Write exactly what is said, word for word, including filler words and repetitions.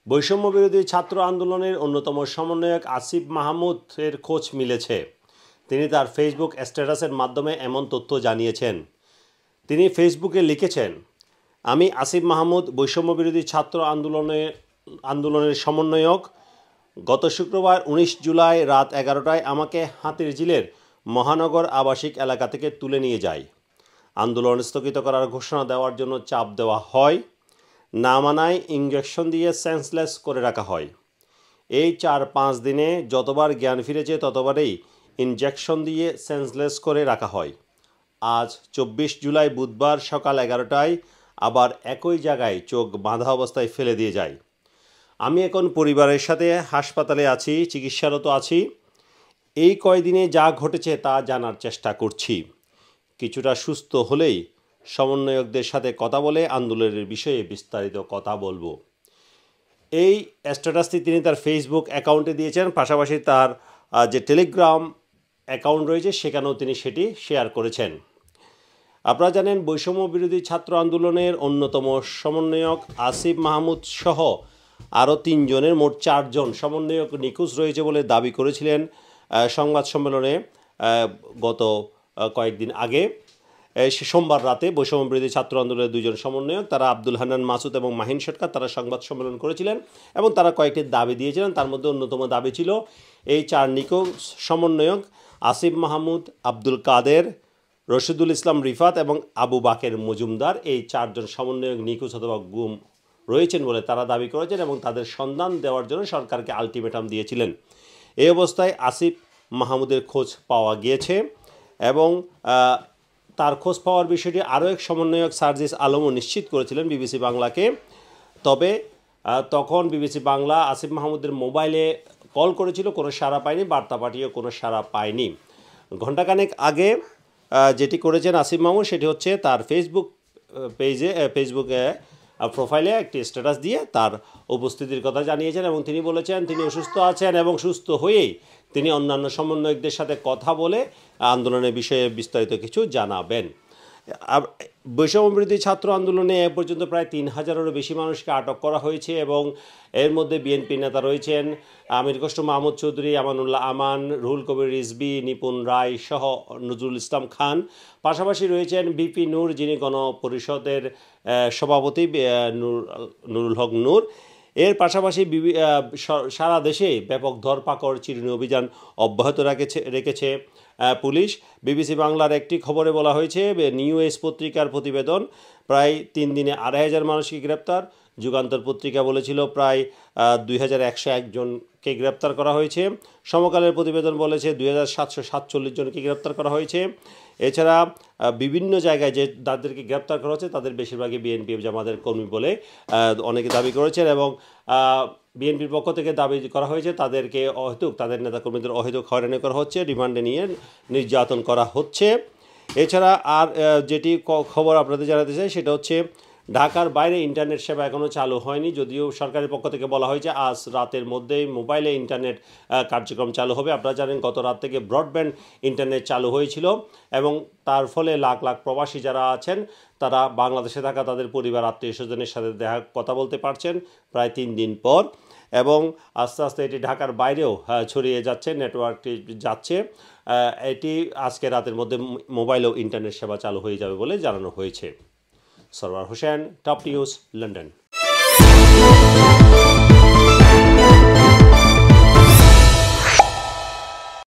বৈষম্য বিরোধী ছাত্র আন্দোলনের অন্যতম সমন্বয়ক আসিফ মাহমুদের খোঁজ মিলেছে। তিনি তার ফেসবুক স্ট্যাটাসের মাধ্যমে এমন তথ্য জানিয়েছেন। তিনি ফেসবুকে লিখেছেন, আমি আসিফ মাহমুদ বৈষম্য বিরোধী ছাত্র আন্দোলনের আন্দোলনের সমন্বয়ক। গত শুক্রবার উনিশ জুলাই রাত এগারোটায় আমাকে হাতিরঝিলের মহানগর আবাসিক এলাকা থেকে তুলে নিয়ে যায়। আন্দোলন স্থগিত করার ঘোষণা দেওয়ার জন্য চাপ দেওয়া হয়। না মানায় ইঞ্জেকশন দিয়ে সেন্সলেস করে রাখা হয়। এই চার পাঁচ দিনে যতবার জ্ঞান ফিরেছে ততবারই ইঞ্জেকশন দিয়ে সেন্সলেস করে রাখা হয়। আজ চব্বিশ জুলাই বুধবার সকাল এগারোটায় আবার একই জায়গায় চোখ বাঁধা অবস্থায় ফেলে দিয়ে যায়। আমি এখন পরিবারের সাথে হাসপাতালে আছি, চিকিৎসারত আছি। এই কয়দিনে যা ঘটেছে তা জানার চেষ্টা করছি। কিছুটা সুস্থ হলেই সমন্বয়কদের সাথে কথা বলে আন্দোলনের বিষয়ে বিস্তারিত কথা বলবো। এই স্ট্যাটাসটি তিনি তার ফেসবুক অ্যাকাউন্টে দিয়েছেন, পাশাপাশি তার যে টেলিগ্রাম অ্যাকাউন্ট রয়েছে সেখানেও তিনি সেটি শেয়ার করেছেন। আপনারা জানেন, বৈষম্য বিরোধী ছাত্র আন্দোলনের অন্যতম সমন্বয়ক আসিফ মাহমুদ সহ আরও তিনজনের মোট চারজন সমন্বয়ক নিখোঁজ রয়েছে বলে দাবি করেছিলেন সংবাদ সম্মেলনে গত কয়েকদিন আগে। সে সোমবার রাতে বৈষম্য বিরোধী ছাত্র আন্দোলনের দুইজন সমন্বয়ক, তারা আব্দুল হান্নান মাসুদ এবং মাহিন সরকার, তারা সংবাদ সম্মেলন করেছিলেন এবং তারা কয়েকটি দাবি দিয়েছিলেন। তার মধ্যে অন্যতম দাবি ছিল এই চার নিখোঁজ সমন্বয়ক আসিফ মাহমুদ, আব্দুল কাদের, রশিদুল ইসলাম রিফাত এবং আবু বাকের মজুমদার, এই চারজন সমন্বয়ক নিখোঁজ অথবা গুম রয়েছেন বলে তারা দাবি করেছেন এবং তাদের সন্ধান দেওয়ার জন্য সরকারকে আলটিমেটাম দিয়েছিলেন। এই অবস্থায় আসিফ মাহমুদের খোঁজ পাওয়া গিয়েছে এবং তার খোঁজ পাওয়ার বিষয়টি আরও এক সমন্বয়ক সার্জিস আলমও নিশ্চিত করেছিলেন বিবিসি বাংলাকে। তবে তখন বিবিসি বাংলা আসিফ মাহমুদের মোবাইলে কল করেছিল, কোনো সাড়া পায়নি, বার্তা পাঠিয়েও কোনো সাড়া পায়নি। ঘণ্টাখানেক আগে যেটি করেছেন আসিফ মাহমুদ সেটি হচ্ছে তার ফেসবুক পেজে ফেসবুকে প্রোফাইলে একটি স্ট্যাটাস দিয়ে তার উপস্থিতির কথা জানিয়েছেন এবং তিনি বলেছেন তিনি অসুস্থ আছেন এবং সুস্থ হয়েই তিনি অন্যান্য সমন্বয়কদের সাথে কথা বলে আন্দোলনের বিষয়ে বিস্তারিত কিছু জানাবেন। বৈষম্য বিরোধী ছাত্র আন্দোলনে এ পর্যন্ত প্রায় তিন হাজারেরও বেশি মানুষকে আটক করা হয়েছে এবং এর মধ্যে বিএনপি নেতা রয়েছেন আমির খসরু মাহমুদ চৌধুরী, আমানুল্লাহ আমান, রুহুল কবির রিজভী, নিপুণ রায় সহ নজরুল ইসলাম খান। পাশাপাশি রয়েছেন বিপি নূর, যিনি গণপরিষদের সভাপতি, নুরুল হক নূর। এর পাশাপাশি সারা দেশে ব্যাপক ধরপাকড় চিরুনি অভিযান অব্যাহত রেখেছে রেখেছে পুলিশ। বিবিসি বাংলার একটি খবরে বলা হয়েছে, নিউ এজ পত্রিকার প্রতিবেদন, প্রায় তিন দিনে আড়াই হাজার মানুষকে গ্রেপ্তার। যুগান্তর পত্রিকা বলেছিল প্রায় দুই হাজার একশো একজনকে গ্রেপ্তার করা হয়েছে। সমকালের প্রতিবেদন বলেছে দুই হাজার সাতশো সাতচল্লিশ জনকে গ্রেপ্তার করা হয়েছে। এছাড়া বিভিন্ন জায়গায় যে যাদেরকে গ্রেপ্তার করা হচ্ছে তাদের বেশিরভাগই বিএনপি জামাতের কর্মী বলে অনেকে দাবি করেছেন এবং বিএনপির পক্ষ থেকে দাবি করা হয়েছে তাদেরকে অহেতুক তাদের নেতাকর্মীদের অহেতুক হয়রানি করা হচ্ছে, রিমান্ডে নিয়ে নির্যাতন করা হচ্ছে। এছাড়া আর যেটি খবর আপনাদের জানাতে চাই সেটা হচ্ছে ঢাকার বাইরে ইন্টারনেট সেবা এখনও চালু হয়নি, যদিও সরকারের পক্ষ থেকে বলা হয়েছে আজ রাতের মধ্যেই মোবাইলে ইন্টারনেট কার্যক্রম চালু হবে। আপনারা জানেন গত রাত থেকে ব্রডব্যান্ড ইন্টারনেট চালু হয়েছিল এবং তার ফলে লাখ লাখ প্রবাসী যারা আছেন তারা বাংলাদেশে থাকা তাদের পরিবার আত্মীয় স্বজনের সাথে দেখা কথা বলতে পারছেন প্রায় তিন দিন পর এবং আস্তে আস্তে এটি ঢাকার বাইরেও ছড়িয়ে যাচ্ছে, নেটওয়ার্কটি যাচ্ছে। এটি আজকে রাতের মধ্যে মোবাইল ও ইন্টারনেট সেবা চালু হয়ে যাবে বলে জানানো হয়েছে। Sarwar Hossain, top news, London.